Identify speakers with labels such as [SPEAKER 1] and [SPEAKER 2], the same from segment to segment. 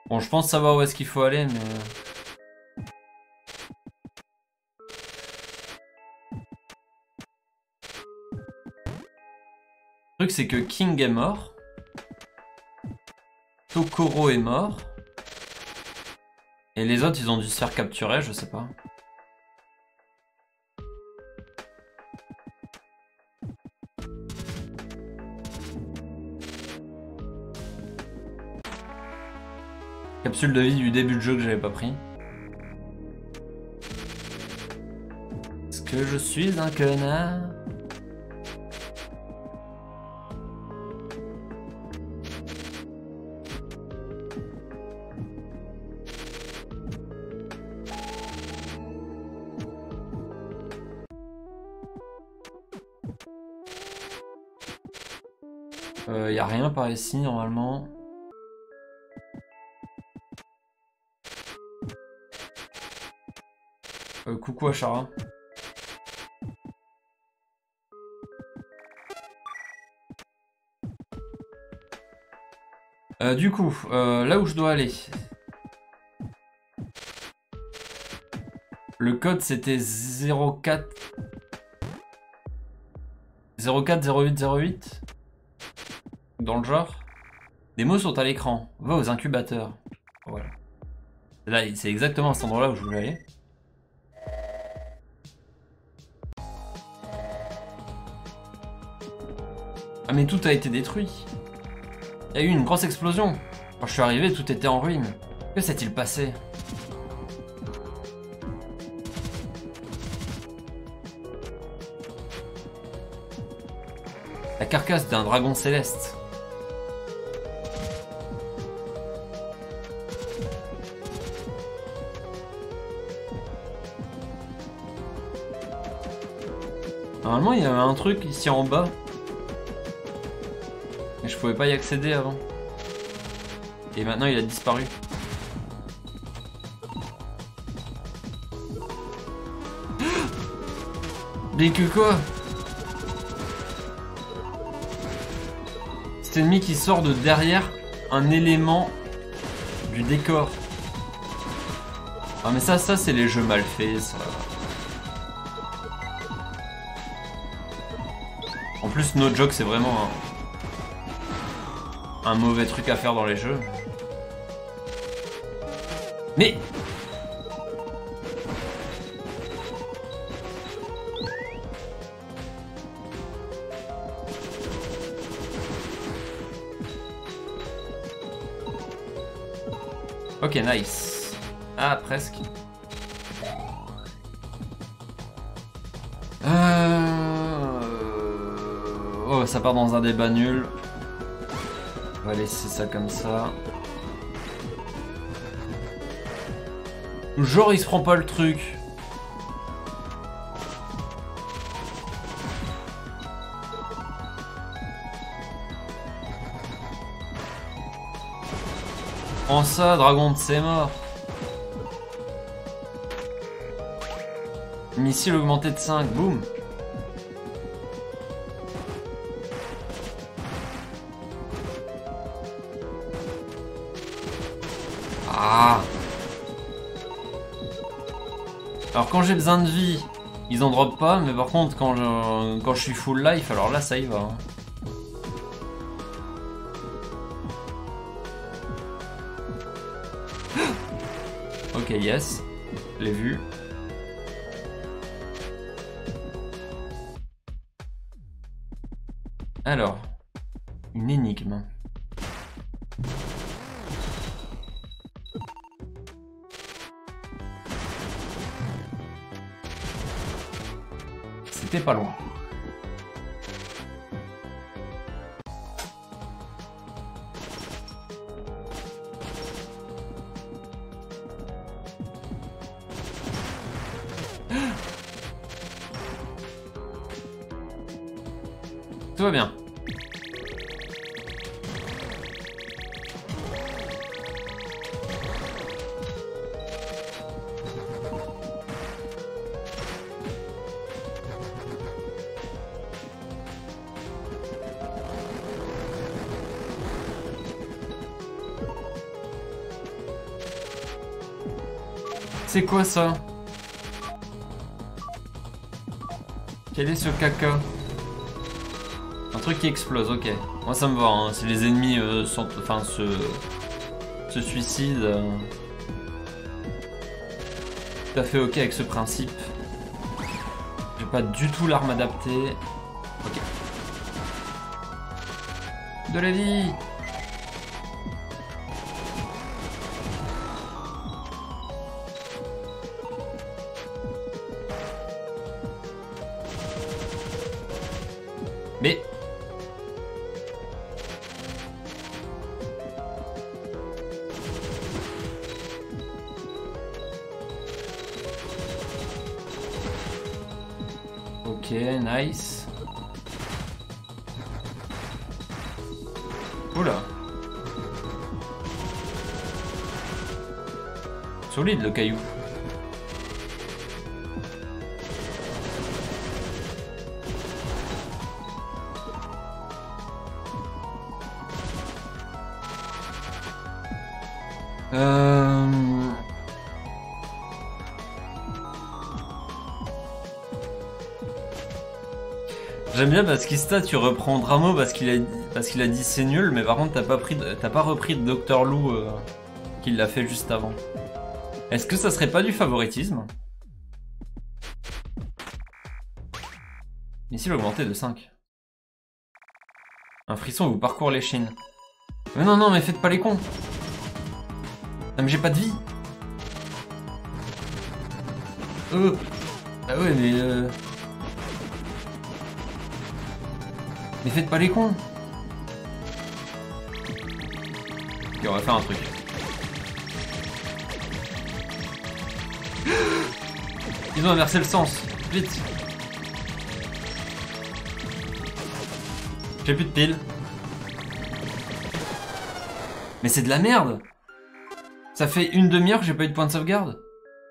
[SPEAKER 1] Bon, je pense savoir où est-ce qu'il faut aller, mais... Le truc, c'est que King est mort. Tokoro est mort. Et les autres, ils ont dû se faire capturer, je sais pas. Capsule de vie du début de jeu que j'avais pas pris. Est-ce que je suis un connard? Y a rien par ici normalement. Coucou Achara. Du coup, là où je dois aller. Le code c'était 04 0808. Dans le genre. Des mots sont à l'écran. Va aux incubateurs. Voilà. Là, c'est exactement à cet endroit-là où je voulais aller. Ah mais tout a été détruit. Il y a eu une grosse explosion. Quand je suis arrivé, tout était en ruine. Que s'est-il passé? La carcasse d'un dragon céleste. Normalement, il y avait un truc ici en bas. Mais je pouvais pas y accéder avant. Et maintenant, il a disparu. Mais que quoi? Cet ennemi qui sort de derrière un élément du décor. Ah mais ça c'est les jeux mal faits, ça. En plus, No Joke, c'est vraiment un mauvais truc à faire dans les jeux. Mais... Ok, nice. Ah, presque. Oh, ça part dans un débat nul. On va laisser ça comme ça. Genre, il se prend pas le truc. Prends ça, Dragon, c'est mort. Missile augmenté de 5, boum. Ah. Alors quand j'ai besoin de vie, ils en dropent pas, mais par contre quand je suis full life, alors là ça y va. Ok, yes, je l'ai vu. Alors, une énigme. C'était pas loin. Tout va bien. C'est quoi ça? Quel est ce caca? Un truc qui explose, ok. Moi ça me va, hein. Si les ennemis se suicident. Tout à fait ok avec ce principe. J'ai pas du tout l'arme adaptée. Ok. De la vie! Mais... Ok, nice. Oula. Solide le caillou. J'aime bien parce qu'Ista tu reprends Dramo parce qu'il a dit c'est nul, mais par contre t'as pas repris de Dr Lou qui l'a fait juste avant. Est-ce que ça serait pas du favoritisme? Missile augmenté de 5. Un frisson vous parcourt l'échine. Mais non, non, mais faites pas les cons. Non, mais j'ai pas de vie. Ah ouais, mais... Mais faites pas les cons. Ok, on va faire un truc. Ils ont inversé le sens. Vite. J'ai plus de piles. Mais c'est de la merde. Ça fait une demi-heure que j'ai pas eu de point de sauvegarde.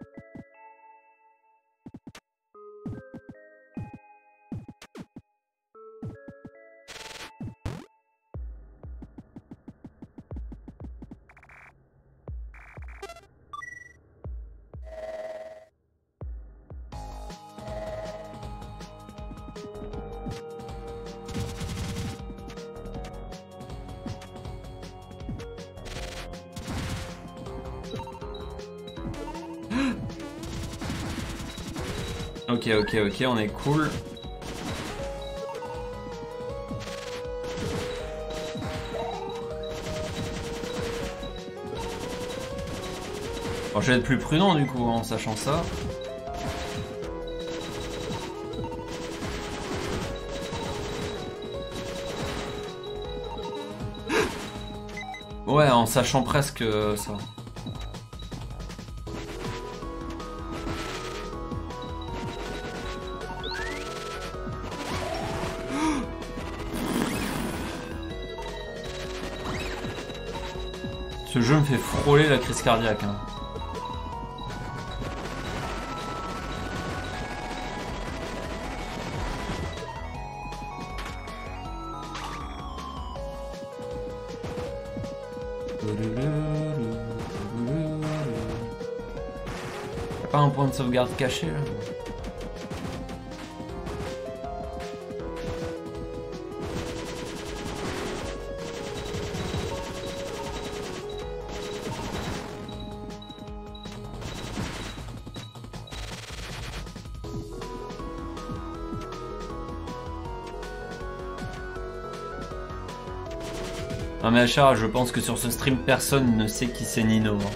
[SPEAKER 1] Ok, on est cool. Bon, je vais être plus prudent du coup en sachant ça. Ouais, en sachant presque ça. Ce jeu me fait frôler la crise cardiaque. Hein. Y'a pas un point de sauvegarde caché là? Non mais Achar, je pense que sur ce stream, personne ne sait qui c'est Nino. Hein.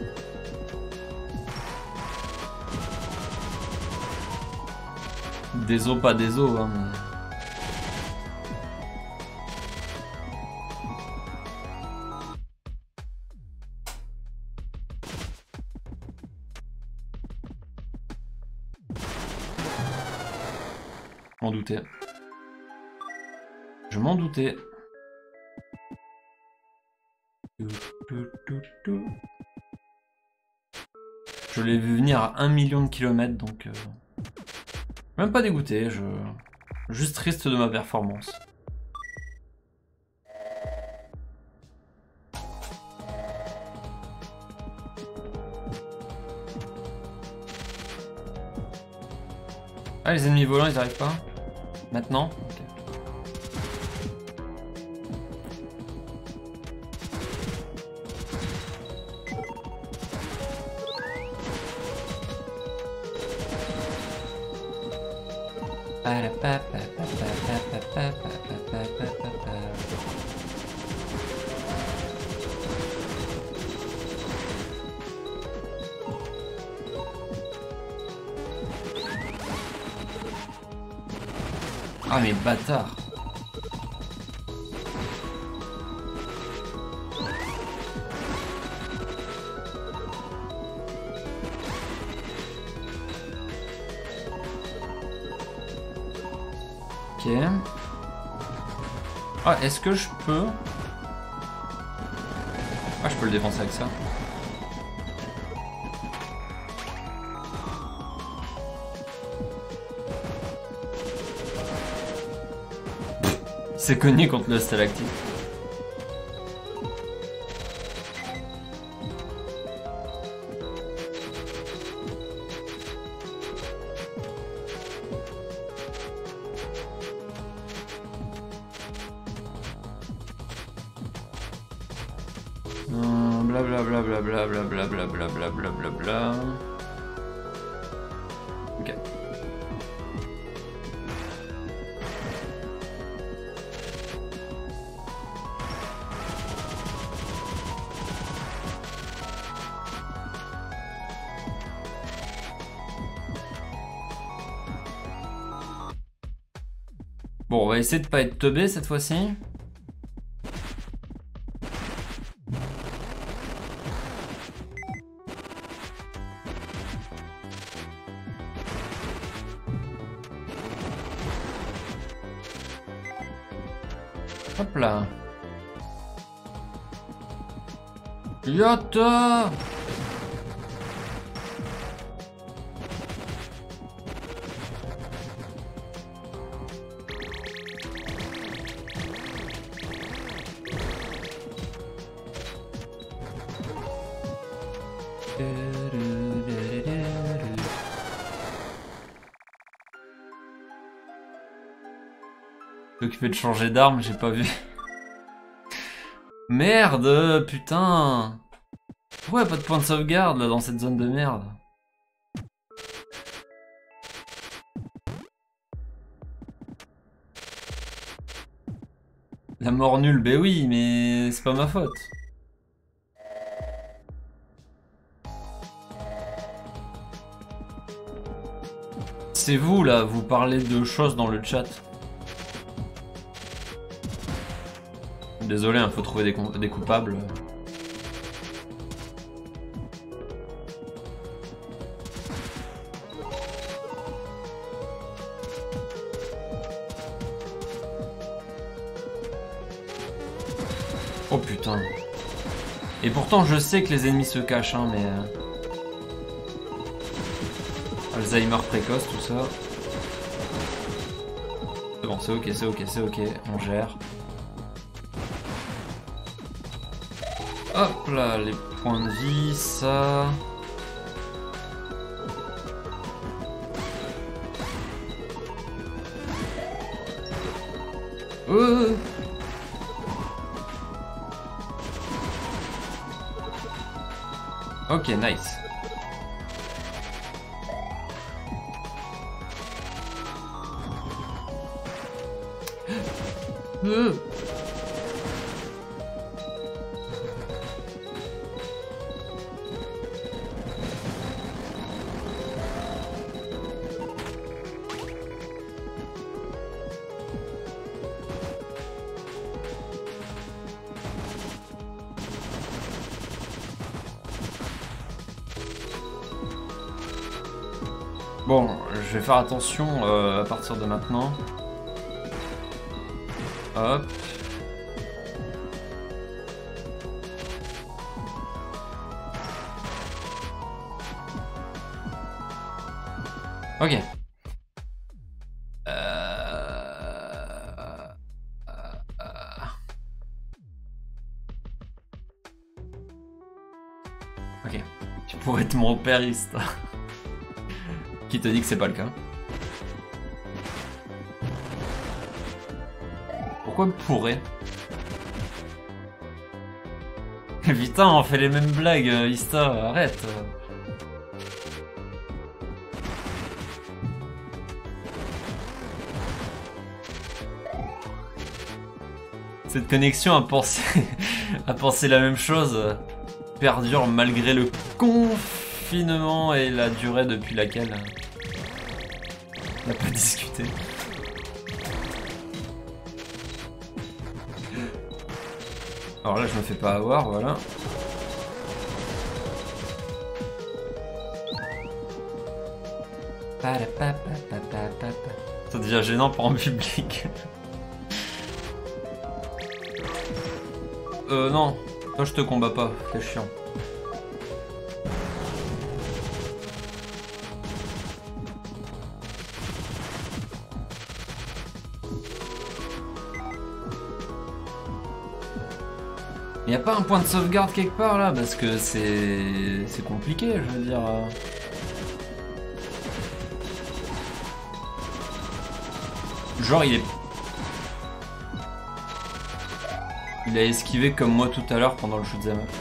[SPEAKER 1] Des os, pas des os. Hein, mais... Je m'en doutais. Je m'en doutais. Je l'ai vu venir à 1 million de kilomètres, donc... Même pas dégoûté, juste triste de ma performance. Ah, les ennemis volants, ils arrivent pas? Maintenant? Ok. Ah mais bâtard. Ok. Ah, est-ce que je peux... Ah, je peux le défoncer avec ça. C'est cogné contre le stalactite. Blablabla, blablabla, blablabla, blablabla. Ok. Bon, on va essayer de pas être teubé cette fois-ci. Hop là. Yata! Occupé de changer d'arme, j'ai pas vu. Merde, putain. Pourquoi y'a pas de point de sauvegarde là dans cette zone de merde? La mort nulle, ben oui, mais c'est pas ma faute. C'est vous là, vous parlez de choses dans le chat. Désolé, il faut trouver des coupables. Oh putain. Et pourtant je sais que les ennemis se cachent, hein, mais... Alzheimer précoce, tout ça. C'est bon, c'est ok, c'est ok, c'est ok, on gère. Hop là, les points de vie, ça... Ok, nice. Bon, je vais faire attention à partir de maintenant. Hop. Ok. Ok. Tu pourrais être mon périste. Qui te dit que c'est pas le cas? Pourquoi pourrait? Putain, on fait les mêmes blagues, Ista, arrête. Cette connexion à penser, à penser la même chose perdure malgré le confinement et la durée depuis laquelle on n'a pas discuté. Alors là, je me fais pas avoir, voilà. C'est déjà gênant pour en public. Non, toi je te combats pas, t'es chiant. Y a pas un point de sauvegarde quelque part là, parce que c'est compliqué, je veux dire. Genre il a esquivé comme moi tout à l'heure pendant le shoot'em up.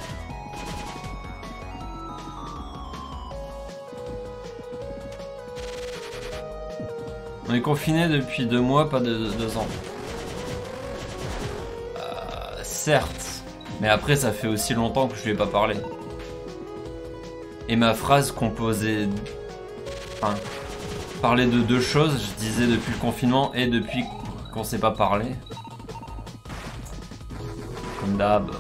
[SPEAKER 1] On est confiné depuis 2 mois, pas de 2 ans. Certes, mais après ça fait aussi longtemps que je lui ai pas parlé. Et ma phrase composait... Enfin, parlait de 2 choses, je disais depuis le confinement et depuis qu'on s'est pas parlé. Comme d'hab.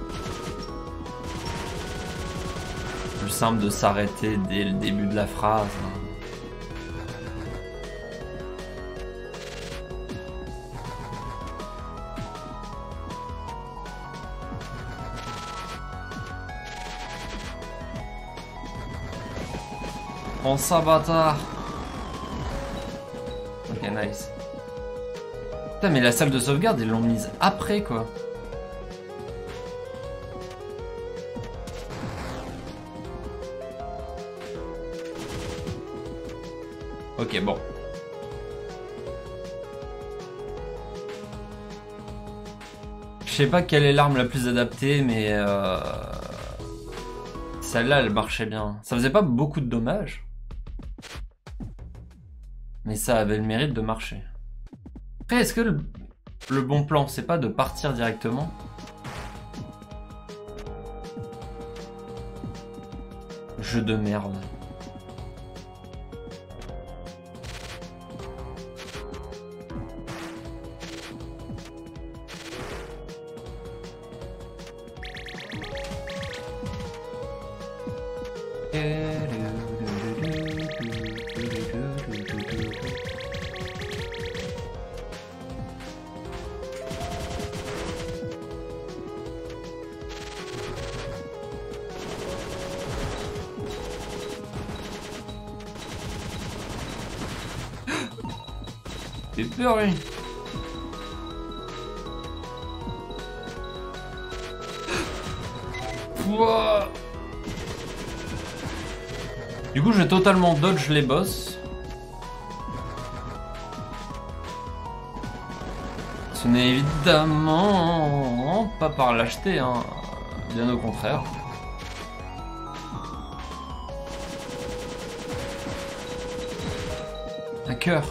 [SPEAKER 1] Plus simple de s'arrêter dès le début de la phrase. Prends ça, bâtard. Ok, nice. Putain, mais la salle de sauvegarde, ils l'ont mise après, quoi. Ok, bon. Je sais pas quelle est l'arme la plus adaptée, mais celle-là, elle marchait bien. Ça faisait pas beaucoup de dommages, mais ça avait le mérite de marcher. Après, est-ce que le bon plan, c'est pas de partir directement? Jeu de merde. J'ai peur, lui. Pouah. Du coup, je vais totalement dodge les boss. Ce n'est évidemment pas par lâcheté, hein. Bien au contraire. Un cœur.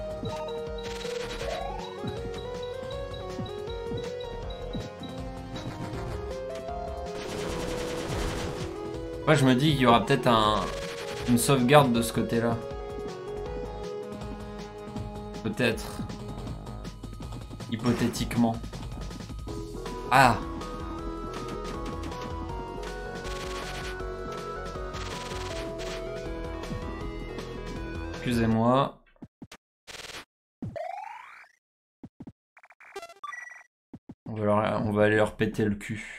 [SPEAKER 1] Ouais, je me dis qu'il y aura peut-être une sauvegarde de ce côté-là. Peut-être. Hypothétiquement. Ah! Excusez-moi. On va aller leur péter le cul.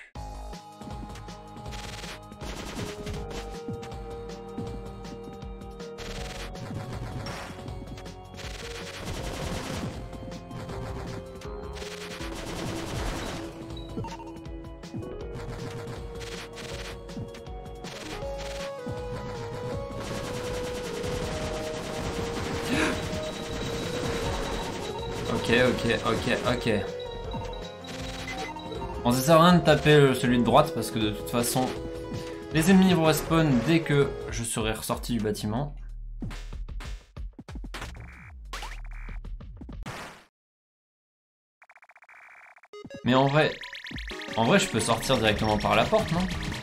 [SPEAKER 1] Ok. Bon, ça sert à rien de taper celui de droite parce que de toute façon, les ennemis vont respawn dès que je serai ressorti du bâtiment. Mais en vrai, je peux sortir directement par la porte, non?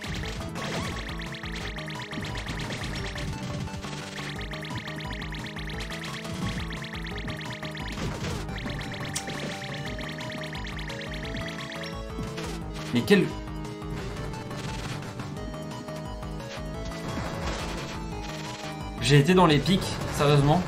[SPEAKER 1] Mais quel... J'ai été dans les pics, sérieusement?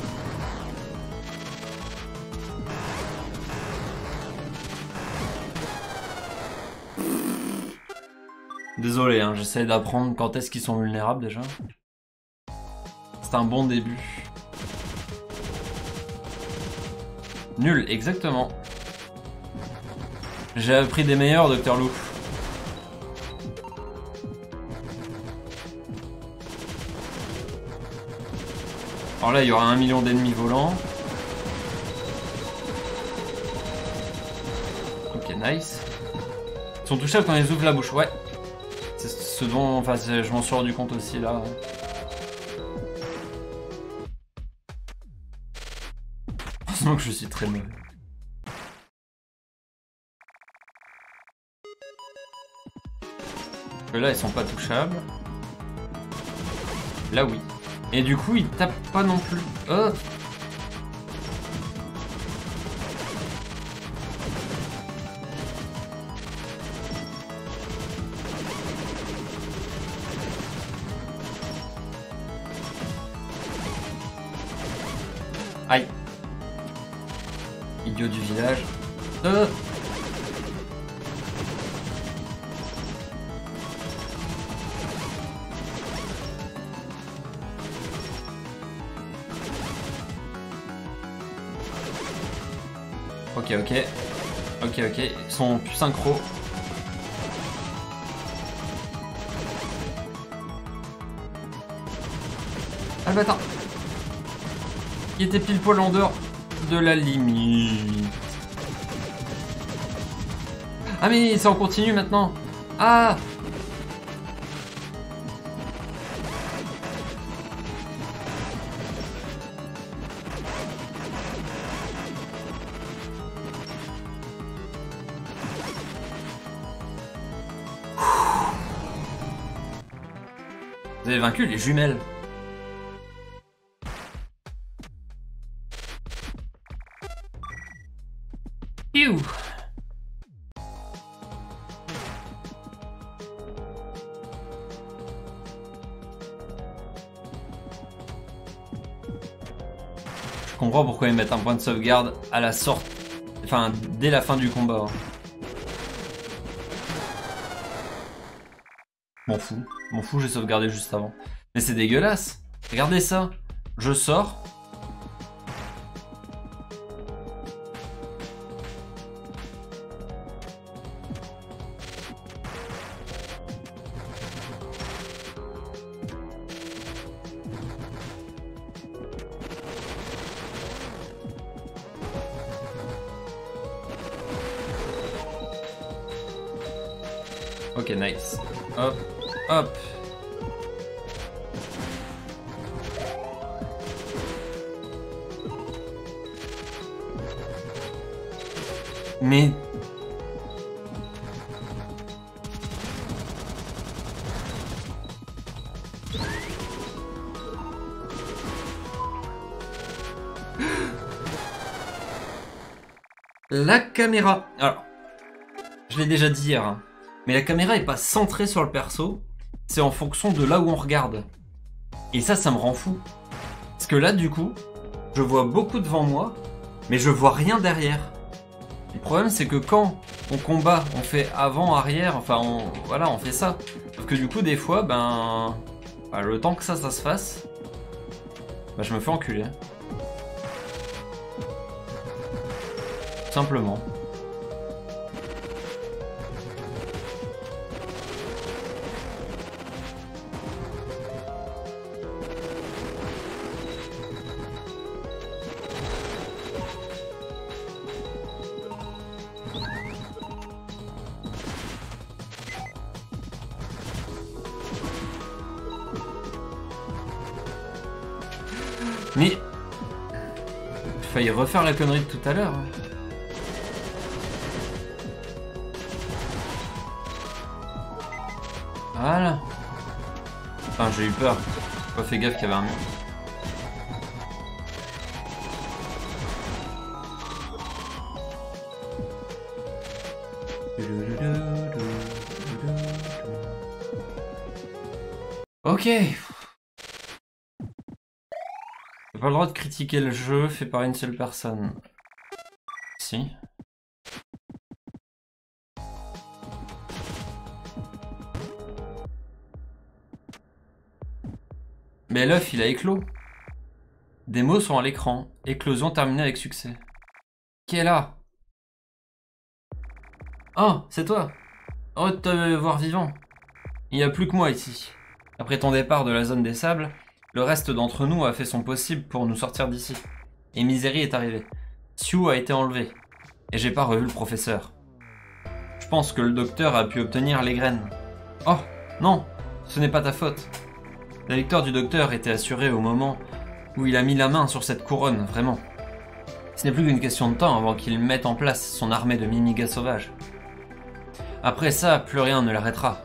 [SPEAKER 1] Désolé, hein, j'essaie d'apprendre quand est-ce qu'ils sont vulnérables déjà. C'est un bon début. Nul, exactement. J'ai appris des meilleurs, Docteur Lou. Alors là, il y aura 1 million d'ennemis volants. Ok, nice. Ils sont touchables quand ils ouvrent la bouche, ouais. C'est ce dont... Enfin, je m'en suis rendu compte aussi, là. Heureusement que je suis très mauvais. Là, ils sont pas touchables. Là, oui. Et du coup, ils tapent pas non plus. Oh! Aïe. Idiot du village. Ok, ok. Ok, ok. Ils sont plus synchro. Ah le bâtard. Il était pile poil en dehors de la limite. Ah mais c'est en continu maintenant. Ah. Vous avez vaincu les jumelles. Piou. Je comprends pourquoi ils mettent un point de sauvegarde à la sorte. Enfin, dès la fin du combat. M'en fous, j'ai sauvegardé juste avant. Mais c'est dégueulasse. Regardez ça. Je sors. Ok, nice. Hop, hop. Mais... La caméra. Alors, je l'ai déjà dit hier, hein, mais la caméra est pas centrée sur le perso, c'est en fonction de là où on regarde. Et ça me rend fou. Parce que là, du coup, je vois beaucoup devant moi, mais je vois rien derrière. Le problème, c'est que quand on combat, on fait avant, arrière, enfin, voilà, on fait ça. Sauf que du coup, des fois, le temps que ça se fasse, je me fais enculer. Tout simplement. Mais... J'ai failli refaire la connerie de tout à l'heure. Hein. Voilà. Enfin, j'ai eu peur. J'ai pas fait gaffe qu'il y avait un mur. Ok. T'as pas le droit de critiquer le jeu fait par une seule personne. Si. Mais l'œuf, il a éclos. Des mots sont à l'écran. Éclosion terminée avec succès. Qui est là? Oh, c'est toi. Heureux de te voir vivant. Il n'y a plus que moi ici. Après ton départ de la zone des sables, le reste d'entre nous a fait son possible pour nous sortir d'ici. Et Misery est arrivé. Sioux a été enlevé. Et j'ai pas revu le professeur. Je pense que le docteur a pu obtenir les graines. Oh, non, ce n'est pas ta faute. La victoire du docteur était assurée au moment où il a mis la main sur cette couronne, vraiment. Ce n'est plus qu'une question de temps avant qu'il mette en place son armée de mimigas sauvages. Après ça, plus rien ne l'arrêtera.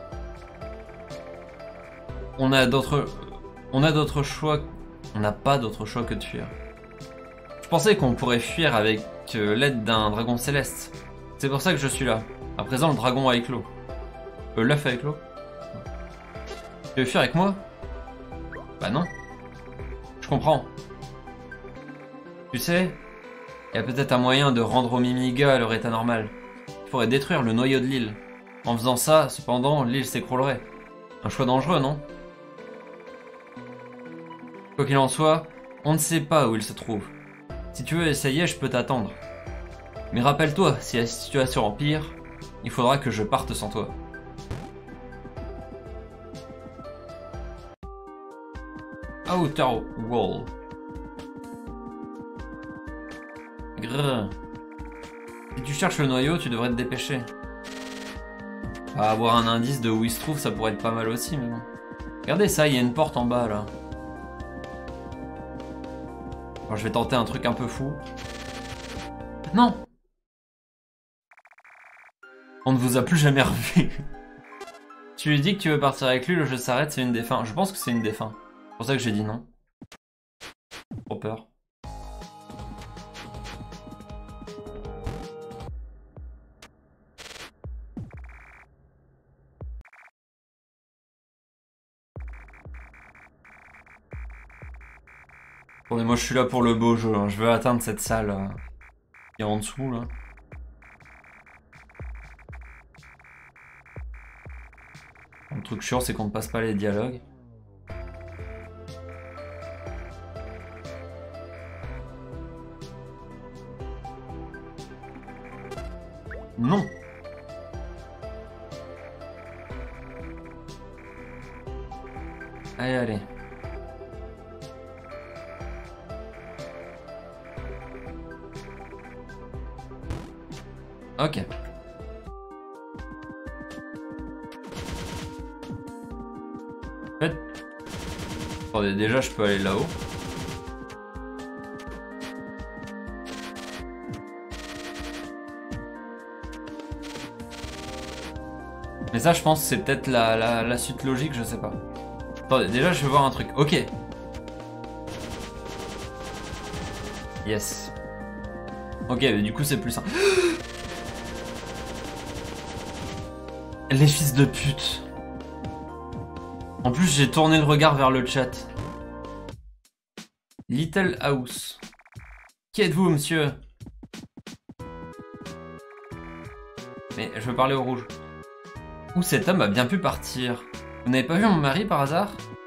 [SPEAKER 1] On n'a d'autre choix. On n'a pas d'autre choix que de fuir. Je pensais qu'on pourrait fuir avec l'aide d'un dragon céleste. C'est pour ça que je suis là. À présent, le dragon a éclos. L'œuf a éclos. Tu veux fuir avec moi? Bah non. Je comprends. Tu sais, il y a peut-être un moyen de rendre aux Mimigas leur état normal. Il faudrait détruire le noyau de l'île. En faisant ça, cependant, l'île s'écroulerait. Un choix dangereux, non? Quoi qu'il en soit, on ne sait pas où il se trouve. Si tu veux essayer, je peux t'attendre. Mais rappelle-toi, si la situation empire, il faudra que je parte sans toi. Outer Wall. Grrr. Si tu cherches le noyau, tu devrais te dépêcher. Avoir un indice de où il se trouve, ça pourrait être pas mal aussi, mais bon. Regardez ça, il y a une porte en bas, là. Alors, je vais tenter un truc un peu fou. Non! On ne vous a plus jamais revu. Tu lui dis que tu veux partir avec lui, le jeu s'arrête, c'est une des fins. Je pense que c'est une des fins. C'est pour ça que j'ai dit non. Trop peur. Attendez, moi je suis là pour le beau jeu, hein. Je veux atteindre cette salle qui est en dessous là. Le truc chiant c'est qu'on ne passe pas les dialogues. Non. Allez, allez. Ok. En fait... Attendez, déjà je peux aller là-haut. Mais ça je pense que c'est peut-être la suite logique, je sais pas. Attendez, déjà je veux voir un truc. Ok. Yes. Ok, mais du coup c'est plus simple. Les fils de pute. En plus, j'ai tourné le regard vers le chat. Little House. Qui êtes-vous, monsieur? Mais je veux parler au rouge. Où cet homme a bien pu partir? Vous n'avez pas vu mon mari par hasard?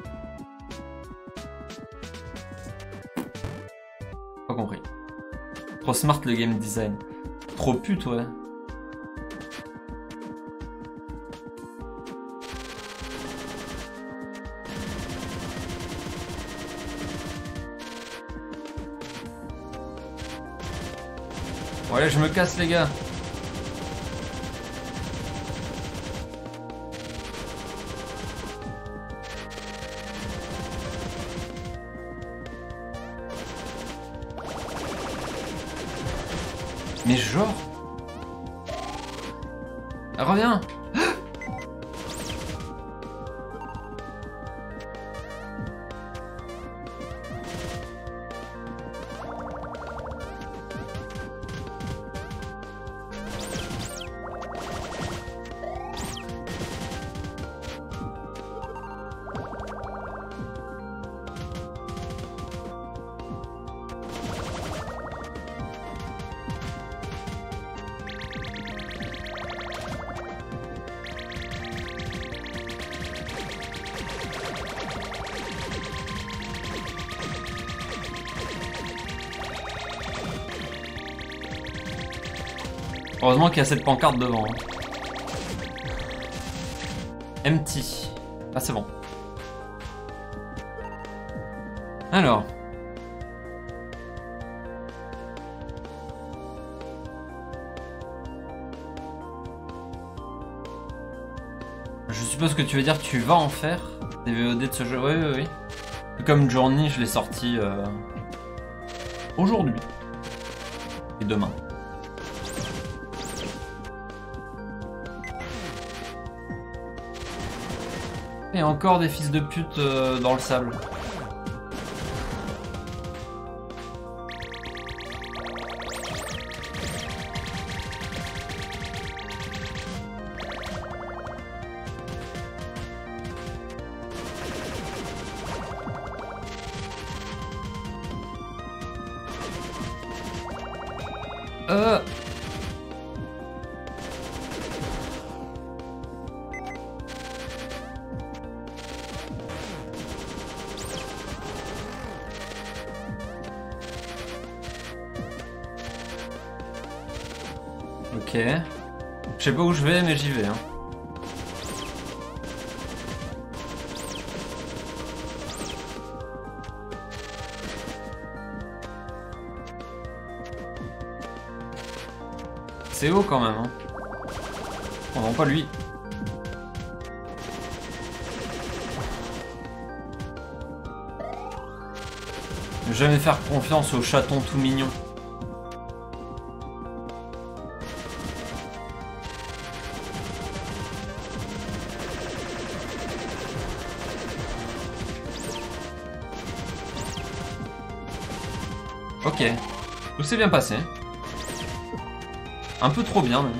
[SPEAKER 1] Pas compris. Trop smart le game design. Trop pute, ouais. Bon allez, je me casse les gars. Mais genre... Reviens. Heureusement qu'il y a cette pancarte devant. Hein. Empty. Ah c'est bon. Alors. Je suppose que tu veux dire que tu vas en faire des VOD de ce jeu. Oui, oui, oui. Comme Journey, je l'ai sorti aujourd'hui. Et demain. Et encore des fils de pute dans le sable. Ok. Je sais pas où je vais, mais j'y vais. Hein. C'est haut quand même. Hein. Oh non, pas lui. Ne jamais faire confiance au chaton tout mignon. Ok, tout s'est bien passé. Un peu trop bien même.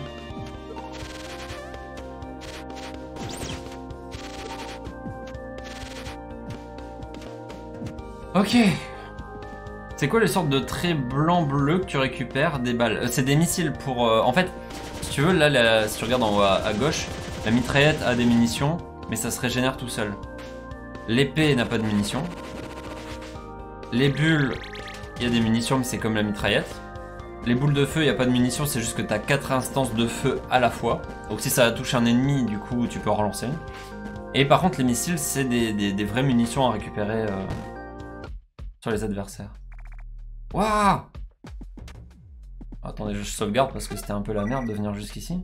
[SPEAKER 1] Ok. C'est quoi les sortes de traits blanc-bleu que tu récupères? Des balles. C'est des missiles pour... En fait, si tu veux, là, si tu regardes en haut à gauche, la mitraillette a des munitions, mais ça se régénère tout seul. L'épée n'a pas de munitions. Les bulles... Il y a des munitions, mais c'est comme la mitraillette. Les boules de feu, il n'y a pas de munitions, c'est juste que tu as 4 instances de feu à la fois. Donc si ça touche un ennemi, du coup, tu peux en relancer. Et par contre, les missiles, c'est des vraies munitions à récupérer sur les adversaires. Waouh! Attendez, je sauvegarde parce que c'était un peu la merde de venir jusqu'ici.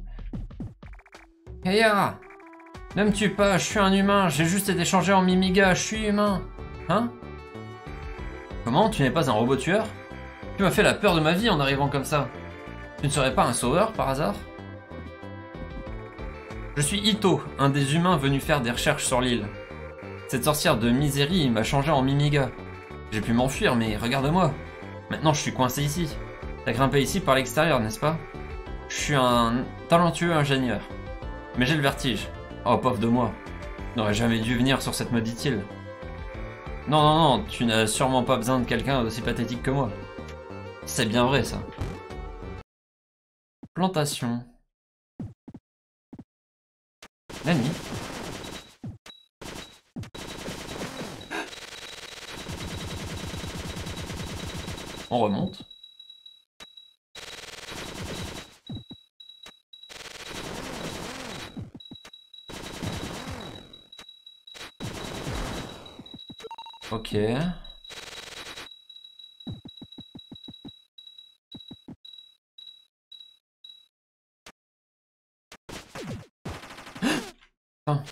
[SPEAKER 1] Heya! Ne me tue pas, je suis un humain, j'ai juste été changé en Mimiga, je suis humain. Hein? Comment? Tu n'es pas un robot tueur? Tu m'as fait la peur de ma vie en arrivant comme ça. Tu ne serais pas un sauveur par hasard? Je suis Ito, un des humains venus faire des recherches sur l'île. Cette sorcière de misérie m'a changé en Mimiga. J'ai pu m'enfuir, mais regarde-moi. Maintenant je suis coincé ici. T'as grimpé ici par l'extérieur, n'est-ce pas? Je suis un talentueux ingénieur. Mais j'ai le vertige. Oh, pauvre de moi. Je n'aurais jamais dû venir sur cette maudite île. Non, non, non, tu n'as sûrement pas besoin de quelqu'un d'aussi pathétique que moi. C'est bien vrai, ça. Plantation. La nuit. On remonte. Ok. Ah.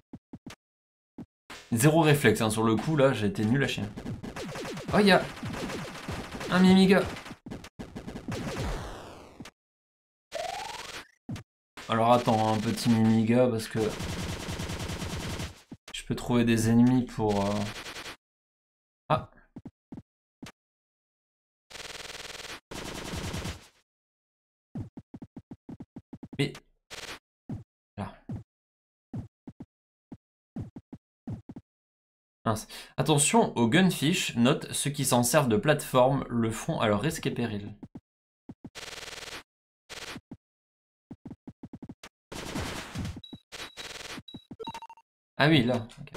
[SPEAKER 1] Zéro réflexe hein, sur le coup là, j'ai été nul à chier. Oh y'a un Mimiga. Alors attends, un petit mini-gars, parce que... Je peux trouver des ennemis pour... Ah. Mais... Là. Mince. Attention aux gunfish, note, ceux qui s'en servent de plateforme le font à leur risque et péril. Ah oui, là. Okay.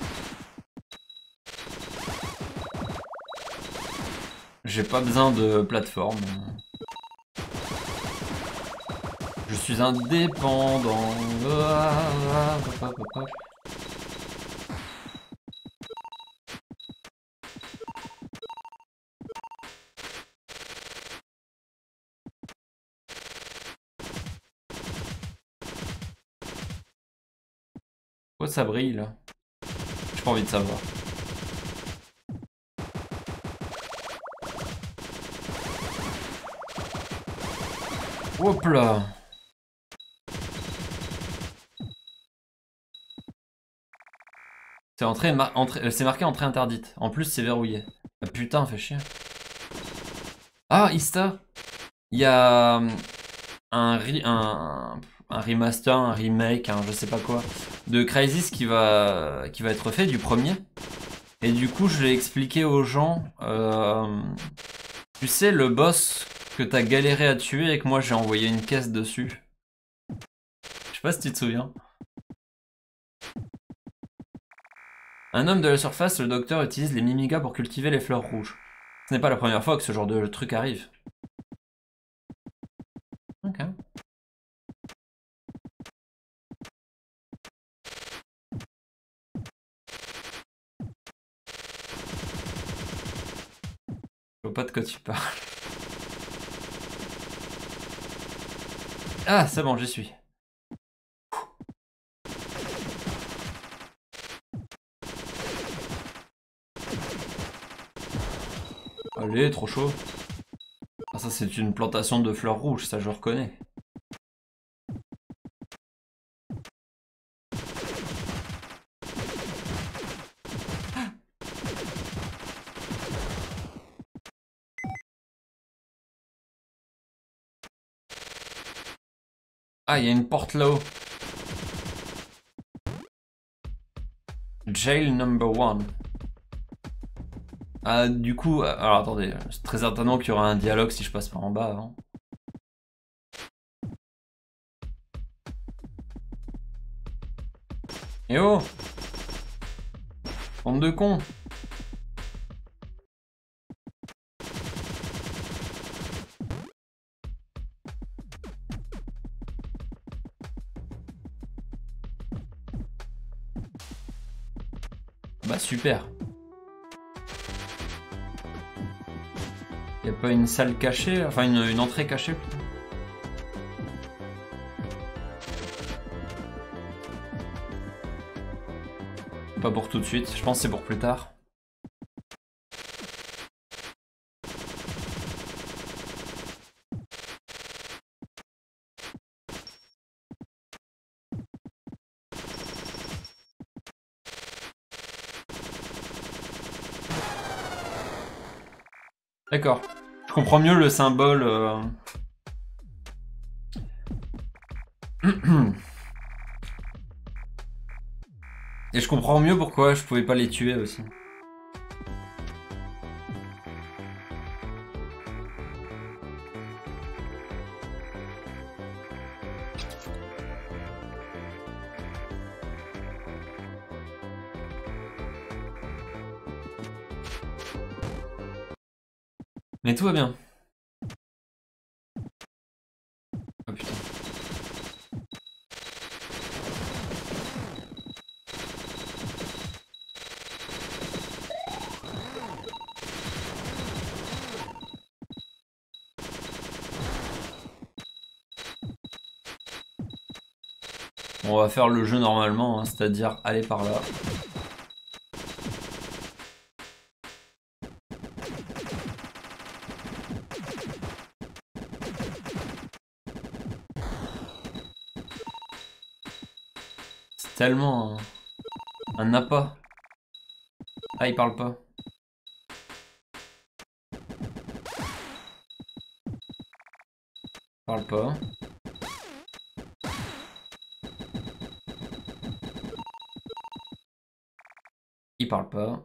[SPEAKER 1] J'ai pas besoin de plateforme. Je suis indépendant. Pourquoi ça brille là? J'ai pas envie de savoir. Hop là! C'est marqué entrée interdite. En plus, c'est verrouillé. Ah, putain, fait chier. Ah, Ista! Il y a un remaster, un remake, un je sais pas quoi, de Crysis qui va être fait du premier. Et du coup, je l'ai expliqué aux gens. Tu sais, le boss que t'as galéré à tuer et que moi j'ai envoyé une caisse dessus. Je sais pas si tu te souviens. Un homme de la surface, le docteur utilise les mimigas pour cultiver les fleurs rouges. Ce n'est pas la première fois que ce genre de truc arrive. Ok. Je vois pas de quoi tu parles. Ah, c'est bon, j'y suis. Allez, trop chaud. Ah, ça c'est une plantation de fleurs rouges, ça je reconnais. Ah, il y a une porte là-haut. Jail number 1. Ah, du coup, alors attendez, c'est très certainement qu'il y aura un dialogue si je passe par en bas avant. Eh oh! Bande de cons! Bah super. Y'a pas une salle cachée, enfin une entrée cachée plutôt. Pas pour tout de suite, je pense que c'est pour plus tard. D'accord. Je comprends mieux le symbole. Et je comprends mieux pourquoi je pouvais pas les tuer aussi. Mais tout va bien. Oh putain. On va faire le jeu normalement, hein, c'est-à-dire aller par là. tellement un appât. Ah, il parle pas. Il parle pas. Il parle pas.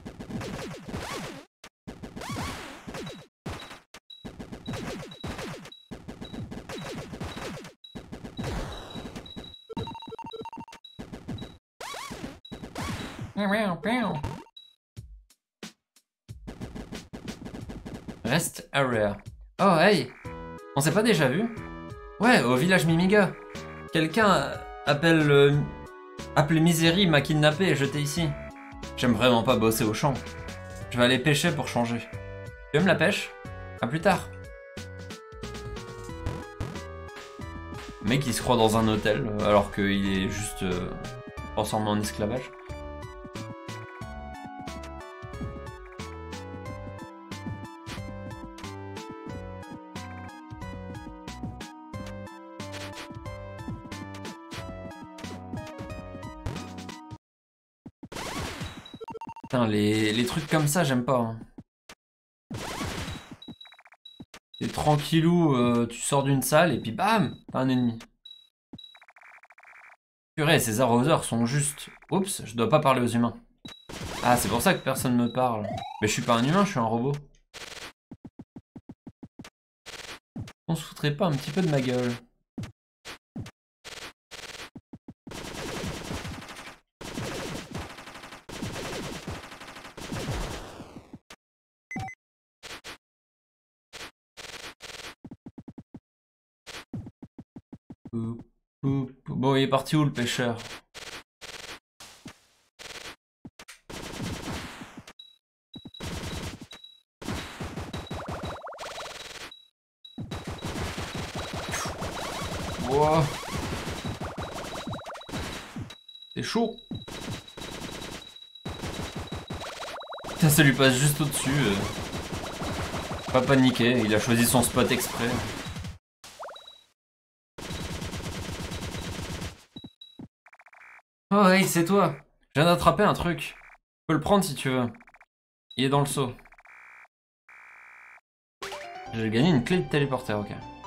[SPEAKER 1] Rest area. Oh hey, on s'est pas déjà vu? Ouais, au village Mimiga. Quelqu'un appelé Misery m'a kidnappé et jeté ici. J'aime vraiment pas bosser au champ. Je vais aller pêcher pour changer. Tu aimes la pêche? À plus tard. Le mec il se croit dans un hôtel alors qu'il est juste transformé en esclavage. Putain, les trucs comme ça, j'aime pas. Hein. T'es tranquillou, tu sors d'une salle et puis bam, t'as un ennemi. Purée, ces arroseurs sont justes. Oups, je dois pas parler aux humains. Ah, c'est pour ça que personne me parle. Mais je suis pas un humain, je suis un robot. On se foutrait pas un petit peu de ma gueule? Bon, il est parti où le pêcheur? Wow. C'est chaud. Putain, ça lui passe juste au-dessus. Pas paniquer, il a choisi son spot exprès. Oh hey, c'est toi. Je viens d'attraper un truc. Tu peux le prendre si tu veux. Il est dans le seau. J'ai gagné une clé de téléporteur, ok.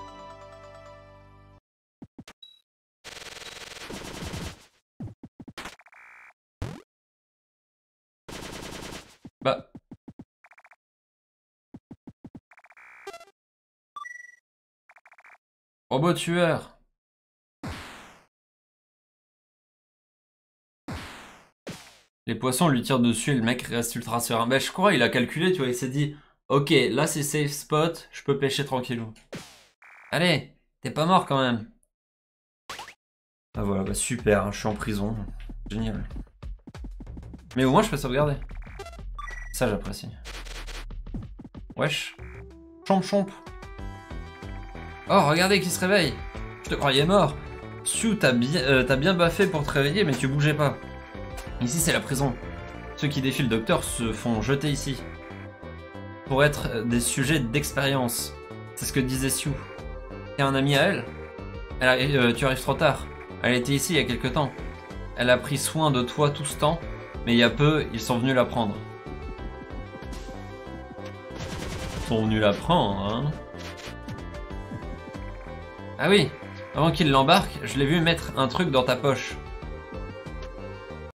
[SPEAKER 1] Bah. Robot tueur. Les poissons lui tirent dessus et le mec reste ultra serein. Bah je crois il a calculé, tu vois, il s'est dit ok, là c'est safe spot, je peux pêcher tranquillou. Allez, t'es pas mort quand même. Ah voilà, bah super, hein, je suis en prison. Génial. Mais au moins je peux sauvegarder. Ça j'apprécie. Wesh. Chomp chomp. Oh regardez qui se réveille. Je te croyais mort. Sue, t'as bien baffé pour te réveiller mais tu bougeais pas. Ici c'est la prison. Ceux qui défient le docteur se font jeter ici. Pour être des sujets d'expérience. C'est ce que disait Sue. T'es un ami à elle? Tu arrives trop tard. Elle était ici il y a quelque temps. Elle a pris soin de toi tout ce temps, mais il y a peu, ils sont venus la prendre. Ils sont venus la prendre, hein? Ah oui, avant qu'il l'embarque, je l'ai vu mettre un truc dans ta poche.